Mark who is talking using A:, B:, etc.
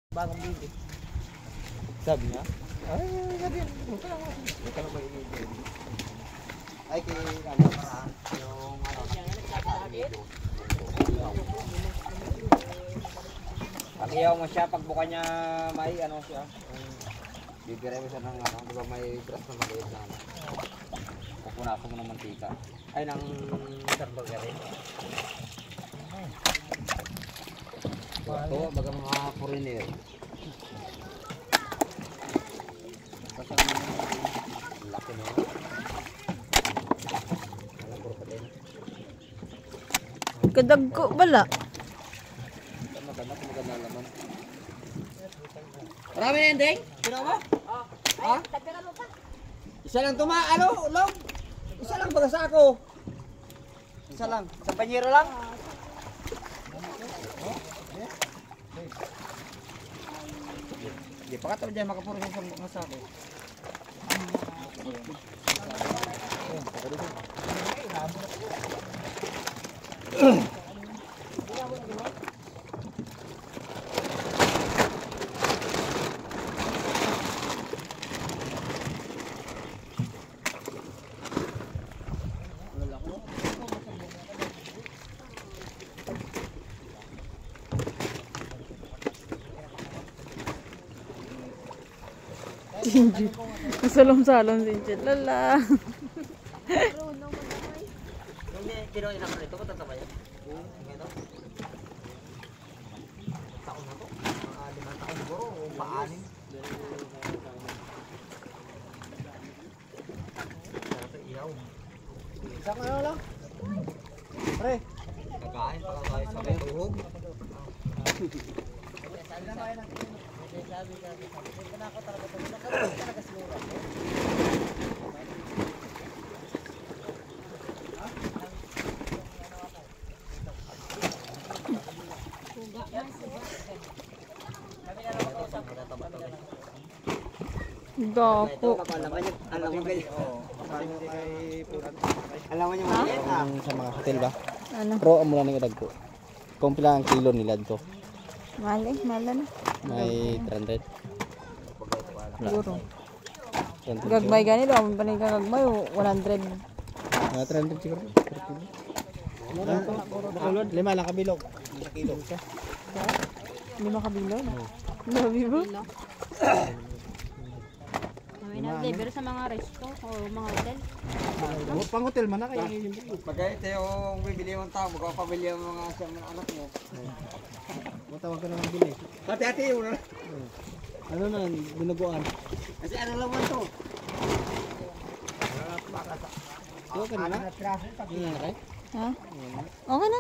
A: Bagong bibi. Sabi niya? Ay, sabi niya. Huwag ka lang maingay. Ay, kay ano, yung ano.
B: Pag iyaw mo siya, pagbuka niya may ano siya. Bibigyan mo siya ng ano, di ba may brass na maliit na ano. Pupunasan mo ng mantika. Ay, ng sarbagarin. Ito, baga mga foreigner. Kasi ang laki na yun. Walang krokodil.
C: Kadag ko bala.
B: Maganda laman. Marami na ending? Sino mo? Ha? Isa lang ano, ulong? Isa lang baga sa ako. Isa lang. Sa panyero lang? Di pa ka tawad dyan, makapuro siya sa mga sako.
C: Jinji. Masalom-salom si Jinji. Lala.
A: Yung tinaw niya naman ito, matataba yan. Ito. Taon na to. Mga 5 taon siguro, o pa-anim. Sarap iyaw. Isang ano lang? Pre. Kakain pa tayo sa may tuhog.
C: Dako.
B: Alam niyo maliit ah.
D: Sa mga hotel ba?
C: Ano?
D: Pero amo lang ng dagko. Kung pila ang kilo nila dito?
C: Mali, mala na.
D: May 300.
C: Siguro.
D: 300.
C: Gagmay ganito, ang panay ka gagmay, 100.
D: Mga 300 siguro. Per kilo. Lima lang kabilog. 1 kilo.
C: 5 kabilog. Labi ba?
E: Pero sa mga resto o mga hotel.
D: Pang hotel man na kayo.
B: Pagka ito yung bibili mong tao, magpapabili yung mga anak mo.
D: Matawag ka na ng bili.
B: Hati-hati mo na.
D: Ano na, binuguan.
B: Kasi ano laman to?
D: Okay na na?
C: Ha? Okay na.